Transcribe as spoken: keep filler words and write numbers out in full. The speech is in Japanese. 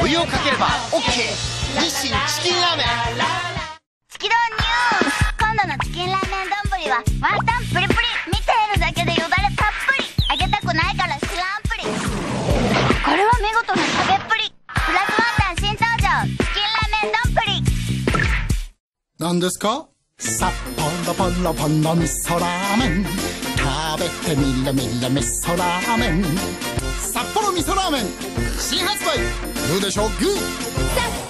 湯をかければ オーケー 日清チキンラーメン。 チキドーニュース。今度のチキンラーメン丼はワンタンプリプリ。見ているだけでよだれたっぷり。あげたくないから知らんぷり。これは見事な食べっぷり。プラスワンタン新登場、チキンラーメン丼プリ。 何ですか？札幌ポロポロ味噌ラーメン、食べてみれみれ味噌ラーメン。札幌味噌ラーメン新発売。グーでしょグー。